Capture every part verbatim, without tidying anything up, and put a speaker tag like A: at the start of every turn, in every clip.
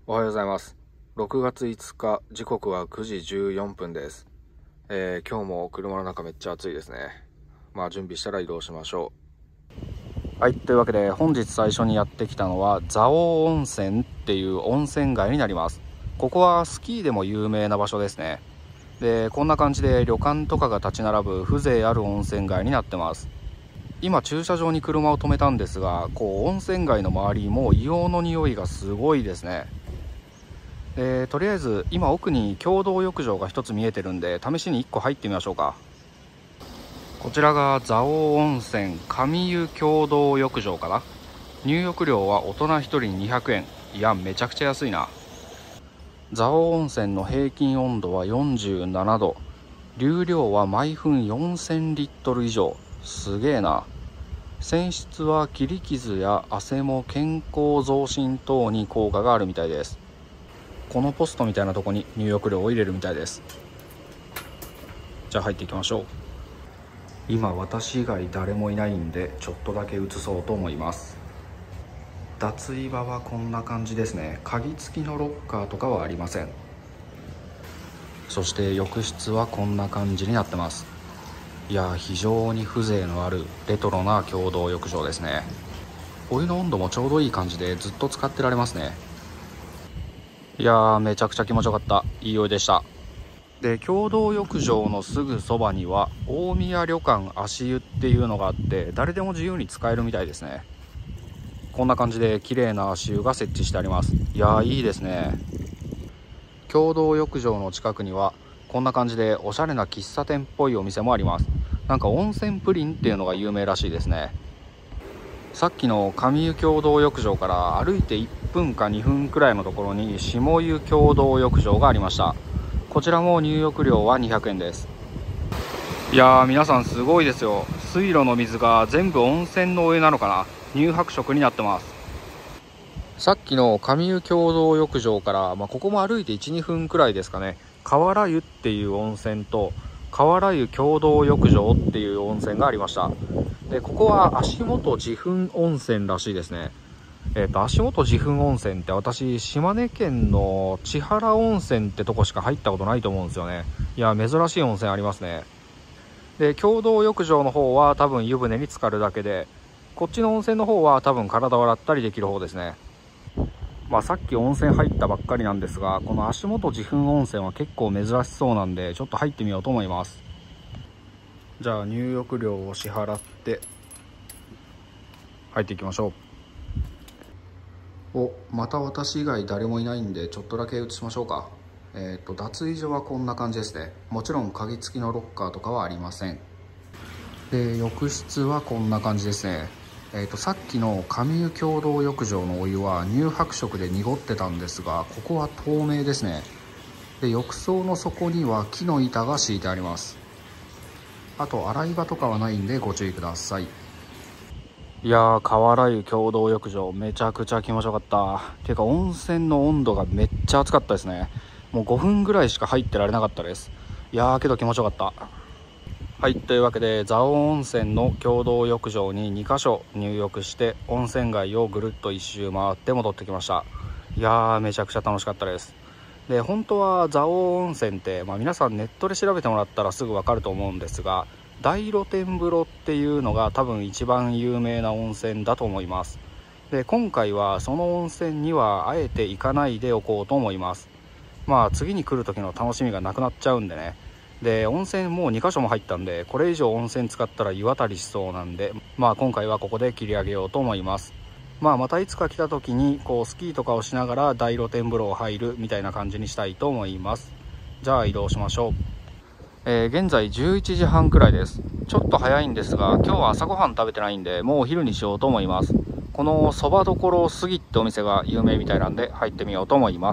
A: おはようございます。ろくがついつか、時刻はくじじゅうよんぷんです。えー、今日も車の中めっちゃ暑いですね。まあ準備したら移動しましょう。はい、というわけで本日最初にやってきたのは蔵王温泉っていう温泉街になります。ここはスキーでも有名な場所ですね。で、こんな感じで旅館とかが立ち並ぶ風情ある温泉街になってます。今駐車場に車を止めたんですが、こう温泉街の周りも硫黄の匂いがすごいですね。えー、とりあえず今奥に共同浴場が一つ見えてるんで、試しにいっこ入ってみましょうか。こちらが蔵王温泉上湯共同浴場かな。入浴料は大人ひとりにひゃくえん。いや、めちゃくちゃ安いな。蔵王温泉の平均温度はよんじゅうななど、流量は毎分よんせんリットル以上。すげえな。泉質は切り傷や汗も健康増進等に効果があるみたいです。このポストみたいなとこに入浴料を入れるみたいです。じゃあ入っていきましょう。今私以外誰もいないんで、ちょっとだけ移そうと思います。脱衣場はこんな感じですね。鍵付きのロッカーとかはありません。そして浴室はこんな感じになってます。いやー、非常に風情のあるレトロな共同浴場ですね。お湯の温度もちょうどいい感じでずっと使ってられますね。いやー、めちゃくちゃ気持ちよかった。いいお湯でした。で、共同浴場のすぐそばには大宮旅館足湯っていうのがあって、誰でも自由に使えるみたいですね。こんな感じで綺麗な足湯が設置してあります。いやー、いいですね。共同浴場の近くにはこんな感じでおしゃれな喫茶店っぽいお店もあります。なんか温泉プリンっていうのが有名らしいですね。さっきの上湯共同浴場から歩いていっぷんかにふんくらいのところに下湯共同浴場がありました。こちらも入浴料はにひゃくえんです。いやー、皆さんすごいですよ。水路の水が全部温泉のお湯なのかな。乳白色になってます。さっきの上湯共同浴場から、まあ、ここも歩いていちにふんくらいですかね。河原湯っていう温泉と河原湯共同浴場っていう温泉がありました。で、ここは足元自噴温泉らしいですね。えっと、足元自噴温泉って私、島根県の千原温泉ってとこしか入ったことないと思うんですよね。いや、珍しい温泉ありますね。で、共同浴場の方は多分湯船に浸かるだけで、こっちの温泉の方は多分体を洗ったりできる方ですね。まあ、さっき温泉入ったばっかりなんですが、この足元自噴温泉は結構珍しそうなんで、ちょっと入ってみようと思います。じゃあ入浴料を支払って入っていきましょう。お、また私以外誰もいないんで、ちょっとだけ移しましょうか。えっと、脱衣所はこんな感じですね。もちろん鍵付きのロッカーとかはありません。で、浴室はこんな感じですね。えっと、さっきの上湯共同浴場のお湯は乳白色で濁ってたんですが、ここは透明ですね。で、浴槽の底には木の板が敷いてあります。あと、洗い場とかはないんでご注意ください。いやー、河原湯共同浴場めちゃくちゃ気持ちよかった。ていうか温泉の温度がめっちゃ暑かったですね。もうごふんぐらいしか入ってられなかったです。いやー、けど気持ちよかった。はい、というわけで蔵王温泉の共同浴場ににかしょ入浴して温泉街をぐるっと一周回って戻ってきました。いやー、めちゃくちゃ楽しかったです。で、本当は蔵王温泉って、まあ、皆さんネットで調べてもらったらすぐわかると思うんですが、大露天風呂っていうのが多分一番有名な温泉だと思います。で、今回はその温泉にはあえて行かないでおこうと思います。まあ次に来る時の楽しみがなくなっちゃうんでね。で、温泉もうにかしょも入ったんで、これ以上温泉使ったら湯あたりしそうなんで、まあ今回はここで切り上げようと思います。まあまたいつか来た時にこうスキーとかをしながら大露天風呂を入るみたいな感じにしたいと思います。じゃあ移動しましょう。えー、現在じゅういちじはんくらいです。ちょっと早いんですが、今日は朝ごはん食べてないんで、もうお昼にしようと思います。このそばどころすぎってお店が有名みたいなんで入ってみようと思います。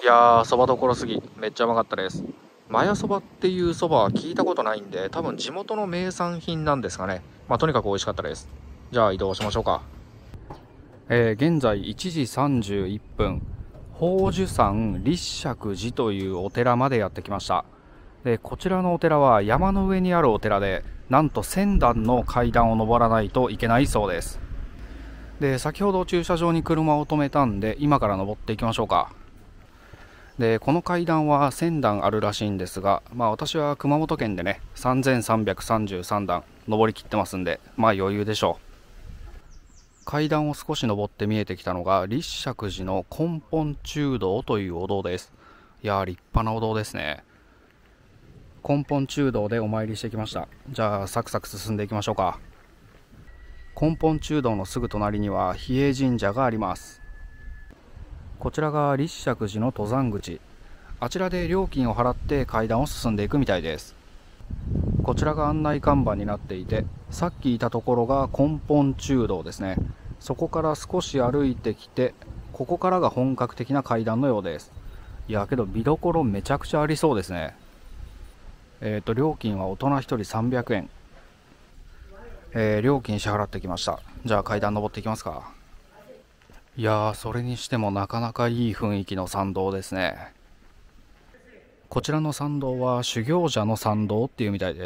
A: いやー、そばどころすぎ、めっちゃうまかったです。マヤそばっていうそばは聞いたことないんで、多分地元の名産品なんですかね。まあとにかく美味しかったです。じゃあ移動しましょうか。えー、現在いちじさんじゅういっぷん、宝珠山立石寺というお寺までやってきました。でこちらのお寺は山の上にあるお寺で、なんとせん段の階段を登らないといけないそうです。で先ほど駐車場に車を止めたんで、今から登っていきましょうか。でこの階段はせん段あるらしいんですが、まあ、私は熊本県でねさんぜんさんびゃくさんじゅうさん段登りきってますんで、まあ余裕でしょう。階段を少し登って見えてきたのが立石寺の根本中道というお堂です。いやー、立派なお堂ですね。根本中道でお参りしてきました。じゃあサクサク進んでいきましょうか。根本中道のすぐ隣には比叡神社があります。こちらが立石寺の登山口。あちらで料金を払って階段を進んでいくみたいです。こちらが案内看板になっていて、さっきいたところが根本中道ですね。そこから少し歩いてきて、ここからが本格的な階段のようです。いやけど見どころめちゃくちゃありそうですね。えっと料金は大人ひとりさんびゃくえん、えー、料金支払ってきました。じゃあ階段登っていきますか。いやー、それにしてもなかなかいい雰囲気の参道ですね。こちらの参道は修行者の参道っていうみたいです。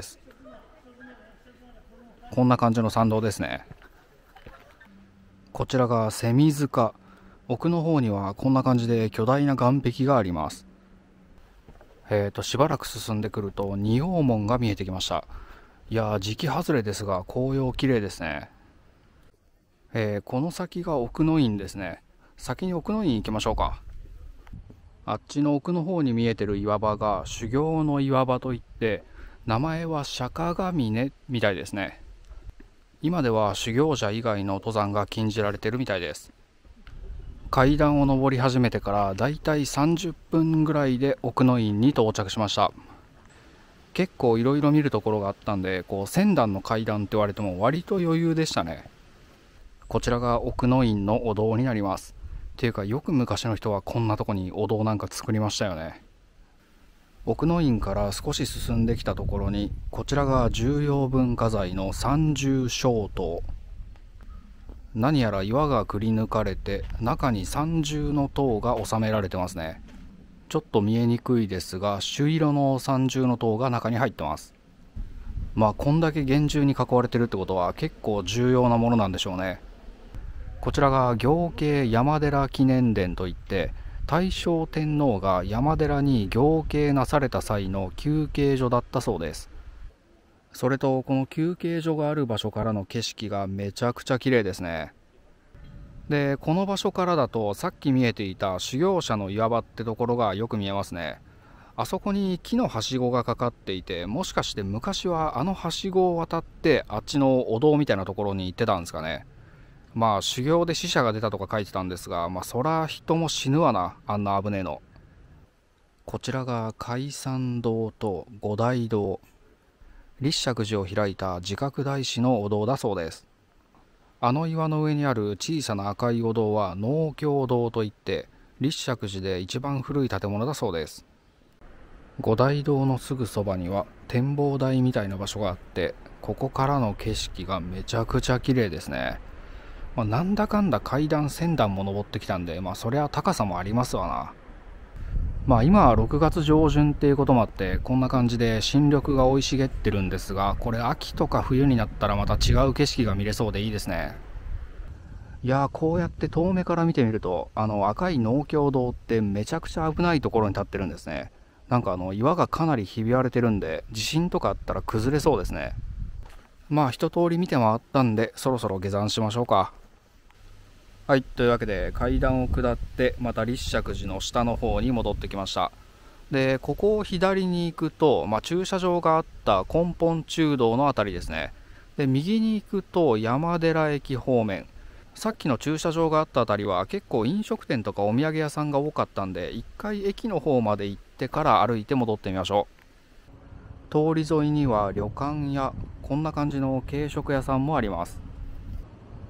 A: こんな感じの参道ですね。こちらが蝉塚。奥の方にはこんな感じで巨大な岸壁があります。えーとしばらく進んでくると仁王門が見えてきました。いやー、時期外れですが紅葉綺麗ですね。えー、この先が奥の院ですね。先に奥の院行きましょうか。あっちの奥の方に見えてる岩場が修行の岩場といって、名前は釈迦峰みたいですね。今では修行者以外の登山が禁じられてるみたいです。階段を登り始めてからだいたいさんじゅっぷんぐらいで奥の院に到着しました。結構いろいろ見るところがあったんで、こうせん段の階段って言われても割と余裕でしたね。こちらが奥の院のお堂になります。っていうか、よく昔の人はこんなとこにお堂なんか作りましたよね。奥の院から少し進んできたところに、こちらが重要文化財の三重鐘塔。何やら岩がくり抜かれて、中に三重の塔が収められてますね。ちょっと見えにくいですが、朱色の三重の塔が中に入ってます。まあこんだけ厳重に囲われてるってことは結構重要なものなんでしょうね。こちらが行慶山寺記念殿といって、大正天皇が山寺に行慶なされた際の休憩所だったそうです。それとこの休憩所がある場所からの景色がめちゃくちゃ綺麗ですね。でこの場所からだとさっき見えていた修行者の岩場ってところがよく見えますね。あそこに木のはしごがかかっていて、もしかして昔はあのはしごを渡ってあっちのお堂みたいなところに行ってたんですかね。まあ修行で死者が出たとか書いてたんですが、まあそら人も死ぬわな、あんな危ねえの。こちらが開山堂と五大堂、立石寺を開いた自覚大師のお堂だそうです。あの岩の上にある小さな赤いお堂は農協堂といって、立石寺で一番古い建物だそうです。五大堂のすぐそばには展望台みたいな場所があって、ここからの景色がめちゃくちゃ綺麗ですね。まあ、なんだかんだ階段せん段も登ってきたんで、まあそりゃ高さもありますわな。まあ今はろくがつ上旬っていうこともあって、こんな感じで新緑が生い茂ってるんですが、これ秋とか冬になったらまた違う景色が見れそうでいいですね。いやー、こうやって遠目から見てみると、あの赤い農協堂ってめちゃくちゃ危ないところに立ってるんですね。なんかあの岩がかなりひび割れてるんで、地震とかあったら崩れそうですね。まあ一通り見て回ったんで、そろそろ下山しましょうか。はい、というわけで階段を下ってまた立石寺の下の方に戻ってきました。でここを左に行くと、まあ、駐車場があった根本中道のあたりですね。で右に行くと山寺駅方面。さっきの駐車場があったあたりは結構飲食店とかお土産屋さんが多かったんで、一回駅の方まで行ってから歩いて戻ってみましょう。通り沿いには旅館やこんな感じの軽食屋さんもあります。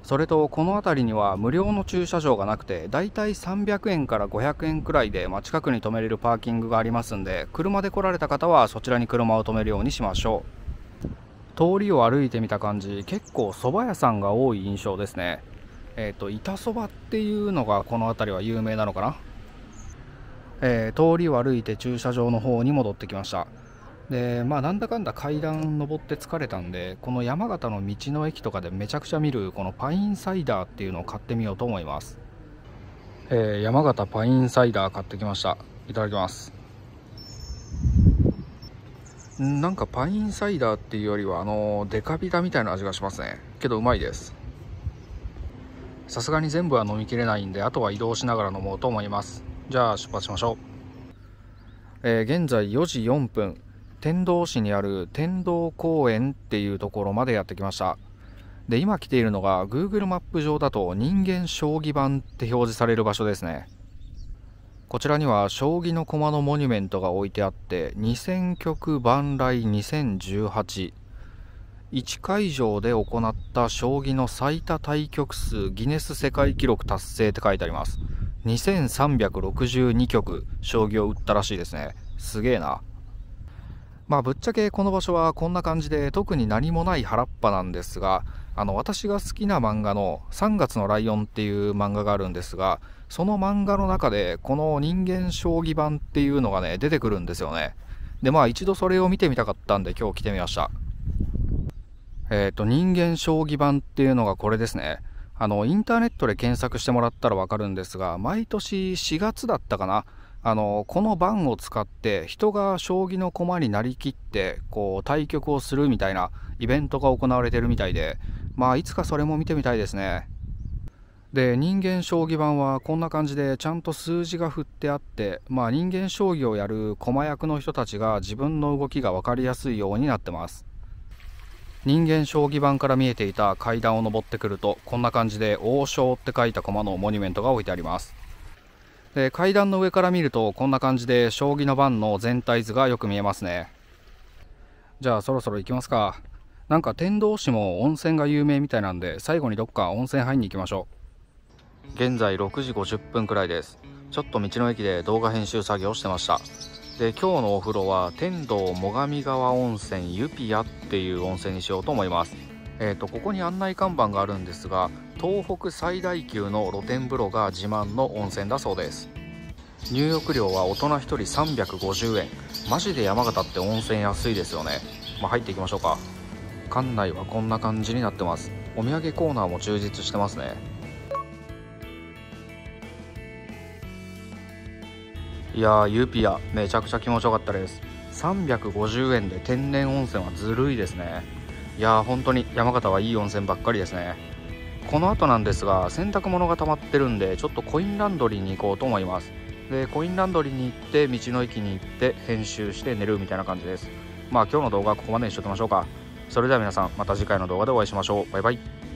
B: それとこの辺りには無料の駐車場がなくて、だいたいさんびゃくえんからごひゃくえんくらいで、まあ、近くに止めれるパーキングがありますんで、車で来られた方はそちらに車を止めるようにしましょう。通りを歩いてみた感じ、結構蕎麦屋さんが多い印象ですね。えっと板そばっていうのがこの辺りは有名なのかな。えー、通りを歩いて駐車場の方に戻ってきました。でまあなんだかんだ階段登って疲れたんで、この山形の道の駅とかでめちゃくちゃ見るこのパインサイダーっていうのを買ってみようと思います。えー、山形パインサイダー買ってきました。いただきます。なんかパインサイダーっていうよりはあのデカビタみたいな味がしますね。けどうまいです。さすがに全部は飲みきれないんで、あとは移動しながら飲もうと思います。じゃあ出発しましょう。えー、現在よじよんぷん、天童市にある天童公園っていうところまでやってきました。で今来ているのが Google マップ上だと人間将棋盤って表示される場所ですね。こちらには将棋の駒のモニュメントが置いてあって、にせんきょく万来にせんじゅうはち、いち会場で行った将棋の最多対局数ギネス世界記録達成って書いてあります。にせんさんびゃくろくじゅうにきょく将棋を打ったらしいですね。すげえな。まあぶっちゃけこの場所はこんな感じで特に何もない原っぱなんですが、あの私が好きな漫画のさんがつのライオンっていう漫画があるんですが、その漫画の中でこの人間将棋盤っていうのがね出てくるんですよね。でまあ一度それを見てみたかったんで今日来てみました。えっと人間将棋盤っていうのがこれですね。あのインターネットで検索してもらったらわかるんですが、毎年しがつだったかな、あのこの盤を使って人が将棋の駒になりきってこう対局をするみたいなイベントが行われているみたいで、まあいつかそれも見てみたいですね。で人間将棋盤はこんな感じでちゃんと数字が振ってあって、まあ、人間将棋をやる駒役の人たちが自分の動きが分かりやすいようになってます。人間将棋盤から見えていた階段を登ってくると、こんな感じで王将って書いた駒のモニュメントが置いてあります。で階段の上から見るとこんな感じで将棋の盤の全体図がよく見えますね。じゃあそろそろ行きますか。なんか天童市も温泉が有名みたいなんで、最後にどっか温泉入りに行きましょう。現在ろくじごじゅっぷんくらいです。ちょっと道の駅で動画編集作業してました。で今日のお風呂は天童最上川温泉ユピアっていう温泉にしようと思います。えーとここに案内看板があるんですが、東北最大級の露天風呂が自慢の温泉だそうです。入浴料は大人ひとりさんびゃくごじゅうえん。マジで山形って温泉安いですよね。まあ、入っていきましょうか。館内はこんな感じになってます。お土産コーナーも充実してますね。いやーユーピアめちゃくちゃ気持ちよかったです。さんびゃくごじゅうえんで天然温泉はずるいですね。いやー本当に山形はいい温泉ばっかりですね。この後なんですが、洗濯物が溜まってるんでちょっとコインランドリーに行こうと思います。でコインランドリーに行って道の駅に行って編集して寝るみたいな感じです。まあ今日の動画はここまでにしときましょうか。それでは皆さんまた次回の動画でお会いしましょう。バイバイ。